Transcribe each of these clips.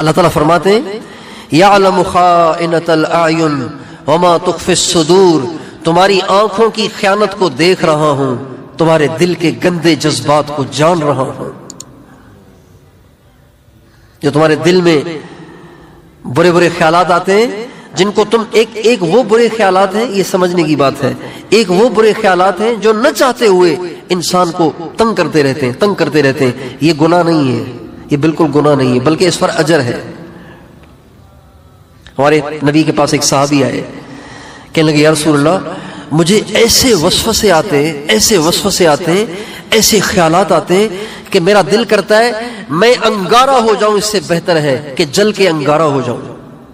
اللہ تعالیٰ فرماتے ہیں یعلم خائنۃ الاعین وما تخفی الصدور، تمہاری آنکھوں کی خیانت کو دیکھ رہا ہوں، تمہارے دل کے گندے جذبات کو جان رہا ہوں۔ جو تمہارے دل میں برے برے خیالات آتے ہیں جن کو تم ایک وہ برے خیالات ہیں، یہ سمجھنے کی بات ہے، ایک وہ برے خیالات ہیں جو نہ چاہتے ہوئے انسان کو تنگ کرتے رہتے ہیں، یہ گناہ نہیں ہے، یہ بالکل گناہ نہیں ہے، بلکہ اس پر اجر ہے۔ ہمارے نبی کے پاس ایک صحابی آئے، کہنے لگے یا رسول اللہ مجھے ایسے وسوسے آتے ہیں، ایسے خیالات آتے ہیں کہ میرا دل کرتا ہے میں انگارہ ہو جاؤں، اس سے بہتر ہے کہ جل کے انگارہ ہو جاؤں،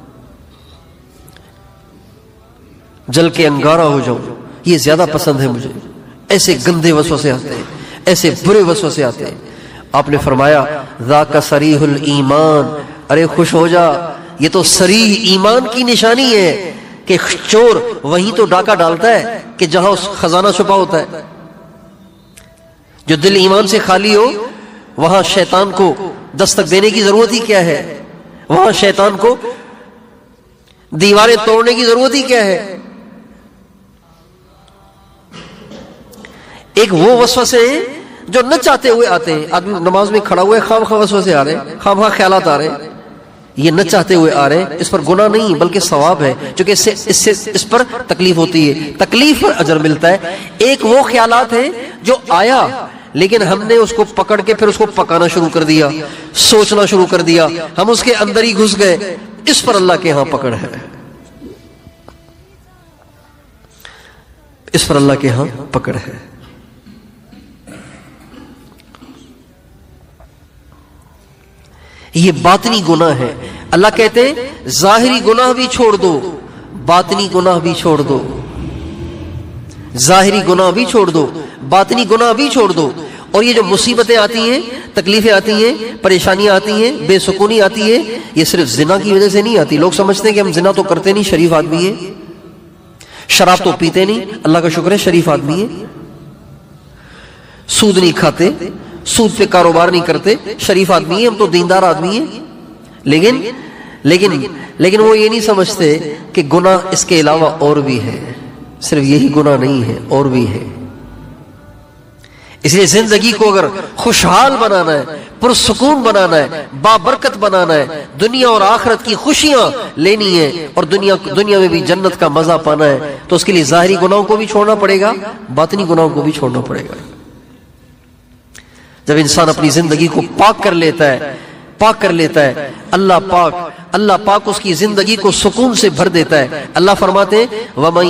یہ زیادہ پسند ہے مجھے۔ ایسے گندے وسوسے آتے ہیں، ایسے برے وسوسے آتے ہیں۔ آپ نے فرمایا ذاک صریح الایمان، ارے خوش ہو جا، یہ تو صریح ایمان کی نشانی ہے کہ چور وہیں تو ڈاکہ ڈالتا ہے کہ جہاں اس خزانہ چھپا ہوتا ہے۔ جو دل ایمان سے خالی ہو وہاں شیطان کو دستک دینے کی ضرورت ہی کیا ہے، وہاں شیطان کو دیواریں توڑنے کی ضرورت ہی کیا ہے۔ ایک وہ وسوسے ہیں جو نہ چاہتے ہوئے آتے ہیں، آدمی نماز میں کھڑا ہوا ہے، خواہ خواہ وسوسے آ رہے ہیں، خواہ خیالات آ رہے ہیں، یہ نہ چاہتے ہوئے آ رہے ہیں، اس پر گناہ نہیں بلکہ ثواب ہے، چونکہ اس پر تکلیف ہوتی ہے، تکلیف پر اجر ملتا ہے۔ ایک وہ خیالات ہیں جو آیا لیکن ہم نے اس کو پکڑ کے پھر اس کو پکانا شروع کر دیا، سوچنا شروع کر دیا، ہم اس کے اندر ہی گھس گئے، اس پر اللہ کے ہاں پکڑ ہے، اس پر اللہ کے ہاں پکڑ ہے۔ یہ باطنی گناہ ہے۔ اللہ کہتے ہیں ظاہری گناہ بھی چھوڑ دو، باطنی گناہ بھی چھوڑ دو، ظاہری گناہ بھی چھوڑ دو، باطنی گناہ بھی چھوڑ دو۔ اور یہ جو مصیبتیں آتی ہیں، تکلیفیں آتی ہیں، پریشانیاں آتی ہیں، بے سکونی آتی ہے، یہ صرف زنا کی وجہ سے نہیں آتی۔ لوگ سمجھتے ہیں کہ ہم زنا تو کرتے نہیں، شریف آدمی ہے، شراب تو پیتے نہیں، اللہ کا شکر ہے شریف آدمی ہے، سود نہیں کھاتے، سود پہ کاروبار نہیں کرتے، شریف آدمی ہے، ہم تو دیندار آدمی ہیں۔ لیکن وہ یہ نہیں سمجھتے کہ گناہ اس کے علاوہ اور بھی ہے، صرف یہی گناہ نہیں ہے، اور بھی ہے۔ اس لیے زندگی کو اگر خوشحال بنانا ہے، پرسکون بنانا ہے، بابرکت بنانا ہے، دنیا اور آخرت کی خوشیاں لینی ہے اور دنیا میں بھی جنت کا مزہ پانا ہے، تو اس کے لیے ظاہری گناہوں کو بھی چھوڑنا پڑے گا، باطنی گناہوں کو بھی چھوڑنا پڑے گا۔ جب انسان اپنی زندگی کو پاک کر لیتا ہے، اللہ پاک اس کی زندگی کو سکون سے بھر دیتا ہے۔ اللہ فرماتے ہیں وَمَن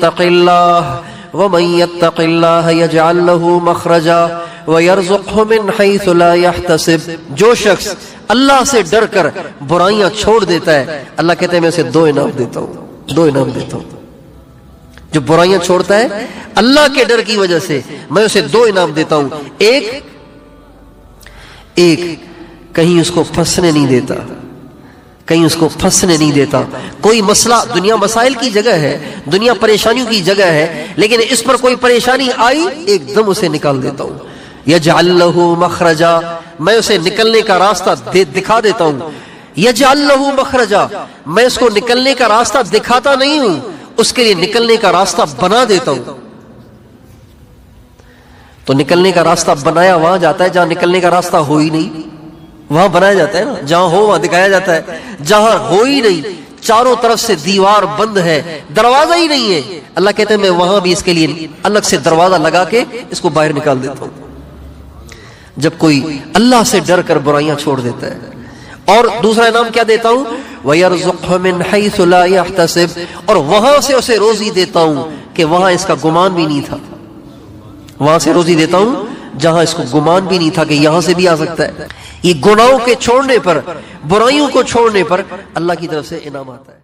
يَتَّقِ اللَّهَ يَجْعَل لَّهُ مَخْرَجًا وَيَرْزُقْهُ مِنْ حَيْثُ لَا يَحْتَسِبُ، جو شخص اللہ سے ڈر کر برائیاں چھوڑ دیتا ہے، اللہ کہتے ہیں میں اسے دو انعام دیتا ہوں۔ جو برائیاں چھوڑتا ہے اللہ کے ڈر کی وجہ سے، میں اسے دو انعام دیتا ہوں۔ ایک کہیں اس کو پھنسنے نہیں دیتا، کوئی مسئلہ، دنیا مسائل کی جگہ ہے، دنیا پریشانیوں کی جگہ ہے، لیکن اس پر کوئی پریشانی آئی ایک دم اسے نکال دیتا ہوں۔ یجعل لہ مخرجا، میں اسے نکلنے کا راستہ دکھا دیتا ہوں۔ یجعل لہ مخرجا، میں اس کو نکلنے کا راستہ دکھاتا نہیں ہوں، اس کے لیے نکلنے کا راستہ بنا دیتا ہوں۔ تو نکلنے کا راستہ بنایا وہاں جاتا ہے جہاں نکلنے کا راستہ ہو ہی نہیں، وہاں بنایا جاتا ہے نا، جہاں ہو وہاں دکھایا جاتا ہے، جہاں ہو ہی نہیں، چاروں طرف سے دیوار بند ہے، دروازہ ہی نہیں ہے، اللہ کہتے ہیں میں وہاں بھی اس کے لیے الگ سے دروازہ لگا کے اس کو باہر نکال دیتا ہوں۔ جب کوئی اللہ سے ڈر کر برائیاں چھوڑ دیتا ہے۔ اور دوسرا انعام کیا دیتا ہوں؟ وَيَرْزُقْهُ مِنْ حَيْثُ لَا يَحْتَسِبُ، اور وہاں سے اسے روزی دیتا ہوں کہ وہاں اس کا گمان بھی نہیں تھا، وہاں سے روزی دیتا ہوں جہاں اس کو گمان بھی نہیں تھا کہ یہاں سے بھی آ سکتا ہے۔ یہ گناہوں کے چھوڑنے پر، برائیوں کو چھوڑنے پر اللہ کی طرف سے انعام آتا ہے۔